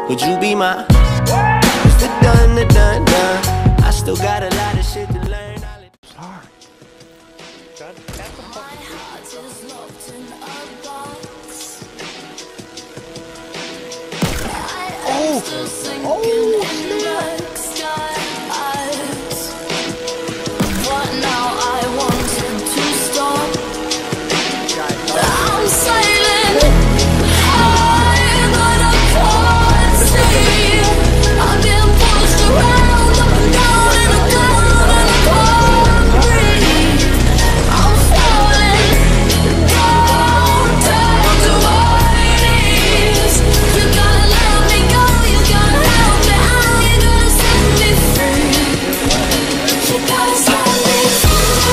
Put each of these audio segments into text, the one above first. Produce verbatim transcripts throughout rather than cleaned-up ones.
Would you be my? It's the done, the done, done. I still got a lot of shit to learn. Sorry. Oh! Oh! What now? I wanted to stop. I'm sailing high, but I can't see. I've been pushed around, up and down, and I down, and I can't breathe. I'm falling down, down to my knees. You gotta let me go, you gotta help me out, you gotta set me free. You gotta set me free.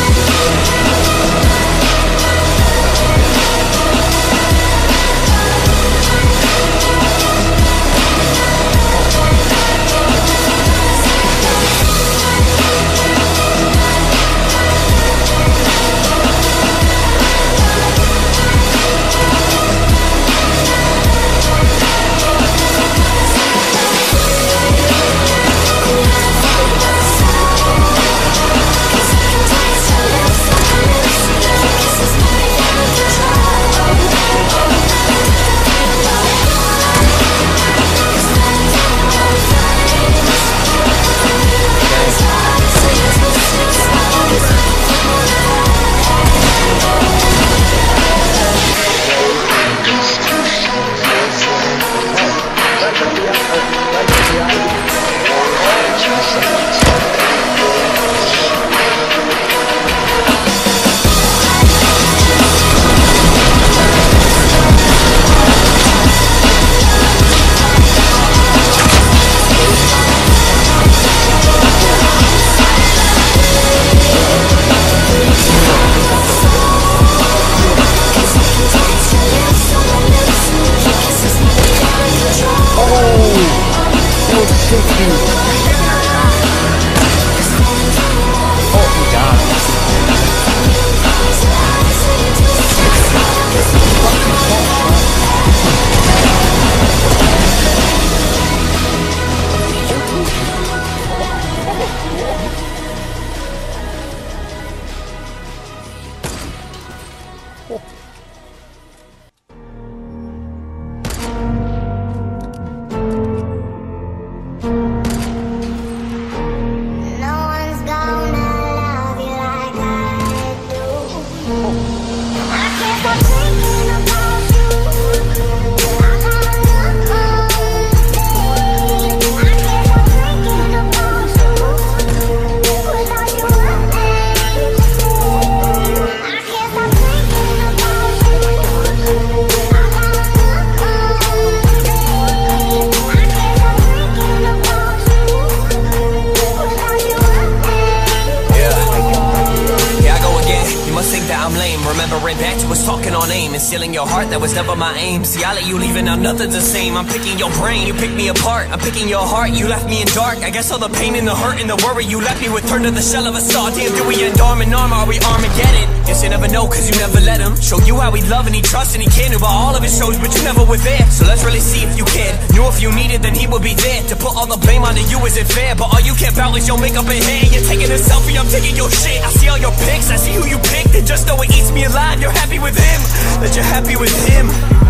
Remembering back to us talking on aim and stealing your heart, that was never my aim. See, I let you leave and now nothing's the same. I'm picking your brain, you pick me apart. I'm picking your heart, you left me in dark. I guess all the pain and the hurt and the worry you left me with turned to the shell of a star. Damn, do we end arm in arm, are we Armageddon? Guess you never know cause you never let him show you how he love and he trust and he can do about all of his shows, but you never were there. So let's really see if you cared. Knew if you needed then he would be there. To put all the blame onto you isn't fair, but all you care about is your makeup and hair. You're taking a selfie, I'm taking your shit. I see all your pics, I see who you picked, and just know it eats me alive. You're happy with him, that you're happy with him.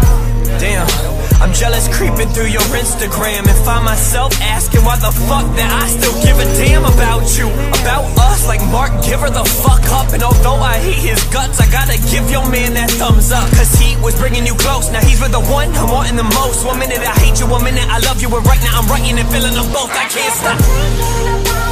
Damn, I'm jealous creeping through your Instagram and find myself asking why the fuck that I still give a damn about you, about us. Like Mark, give her the fuck up. And although I hate his guts, I gotta give your man that thumbs up, cause he was bringing you close. Now he's with the one I'm wanting the most. One minute I hate you, one minute I love you, and right now I'm writing and feeling them both. I can't stop.